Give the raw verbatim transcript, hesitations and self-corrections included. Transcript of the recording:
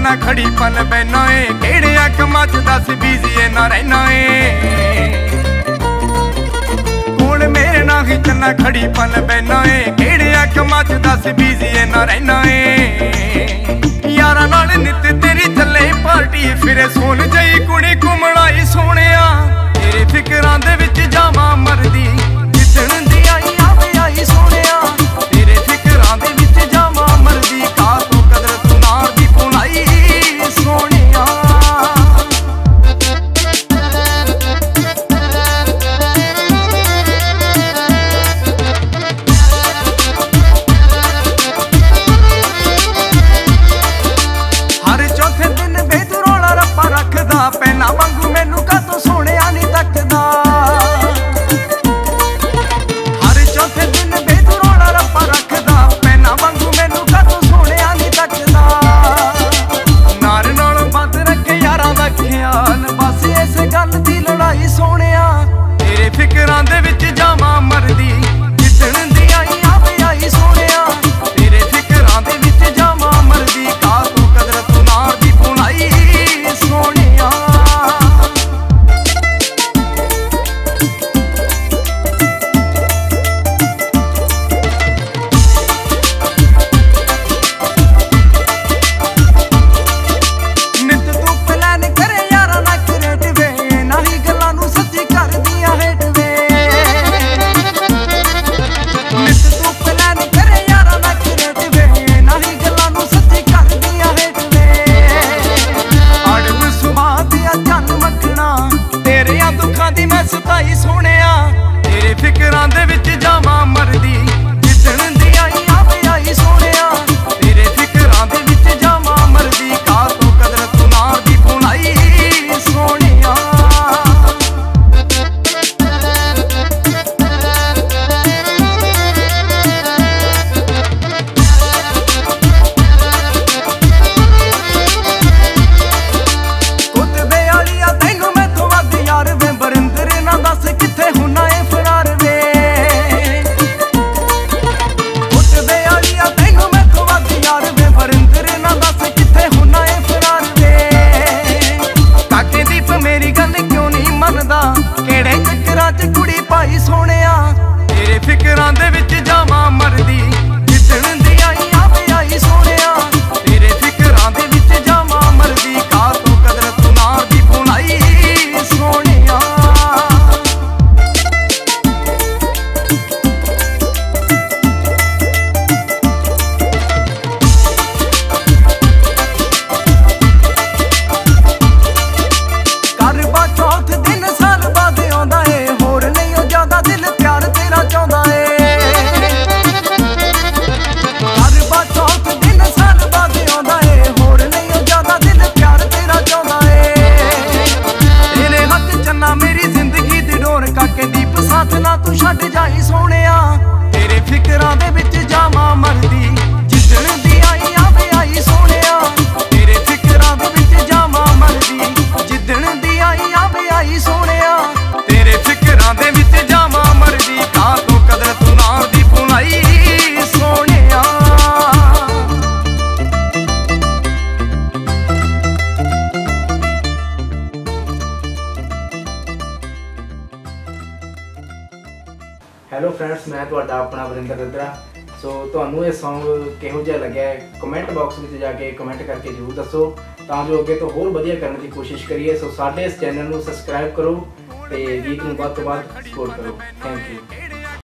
चन्ना खड़ी पल बैना है, केड़े कमां च दस बीजी ना रहना है। कौन मेरे ना ही चन्ना खड़ी पल बैना है, केड़े कमां च दस बीजी ना रहना है। यारा नाल नित तेरी चले पार्टी फिरे सोन जई कुड़ी घुमड़ाई सोनिया, तेरे फिकरां दे विच जावां मरदी जिदण दी आई आवे आई सोनिया, तेरे फिकरां दे विच जावां मरदी का तो कदर तू नार दी पुनाई सोनिया। हर चौथे दिन बेदुरोला रप्पा रखदा, पैना वांगू मैनू कातों सोनिया नहीं तकदा। हर चौथे दिन बेदुरोला रप्पा रखदा, पैना वांगू मैनू कातों सोनिया नहीं तकदा। नार नालों बद रखे यारां दा ख्याल, बस इस गल दी लड़ाई सोनिया, तेरे फिकरां दे विच जावां मरदी जिदण दी आई आवे आई सोनिया, तेरे फिकरां दे विच जावां मरदी का तू कदर तू नार दी पुनाई सोनिया। नित तू प्लान करे यारा ना क्रिएट वे, ना ही गल्लां नू सच्ची कर दियां हेट वे। नित तू प्लान करे यारा ना क्रिएट वे, ना ही गल्लां नू सच्ची कर दियां हेट वे। अड़ब सुभाऽ दिया चन मखना, तेरे आ दुखां दी मैं सताई सोनिया, तेरे फिकरां दे विच जावां मरदी जिदण दी आई आवे आई सोनिया, तेरे फिकरां दे विच जावां मरदी का तो कदर तू नार दी पुनाई सोनिया। कुतबे आलिया तैनू मैं तो वध यार वे, बरिंदर ना दस किथे हुना ए फरार वे। कुतबे आलिया तैनू मैं तो वध यार वे, बरिंदर ना दस किथे हुना ए फरार वे। काके दीप मेरी गल क्यों नहीं मनदा, केड़े चक्करां च कुड़ी पाई सोनिया, तेरे फिकरां दे विच जावां मरदी जिदण दी आई आवे आई सोनिया, तेरे फिकरां दे विच जावां मरदी का तो कदर तू नार दी पुनाई सोनिया। करवा चौथ दिन साल बाद आउंदा ए, होर नहीं ओ ज्यादा दिल प्यार तेरा चाहुंदा ए। करवा चौथ दिन साल बाद आउंदा ए, होर नहीं ओ ज्यादा दिल प्यार तेरा चाहुंदा ए। तेरे हत्थ चन्ना मेरी जिंदगी दी डोर, काके दीप साथ ना तू छड्ड जाई सोनिया, तेरे फिकरां दे विच जावां मरदी जिदण दी आई आवे आई सोनिया, तेरे फिकरां दे विच जावां मरदी जिदण दी आई आवे आई सोनिया, तेरे फिकरां दे विच जावां मरदी का तो कदर तू नार दी पुनाई सोनिया। हेलो फ्रेंड्स, मैं तुहाडा अपना वरिंदर दद्रा। सो तुहानू ये सॉन्ग किहो जिहा लग्या है, कमेंट बॉक्स में जाके कमेंट करके जरूर दसो, तां जो अगे तो होर वधिया करने की कोशिश करिए। सो साडे इस चैनल नू सबसक्राइब करो ते गीत नू वध तों वध सपोर्ट करो। Thank you.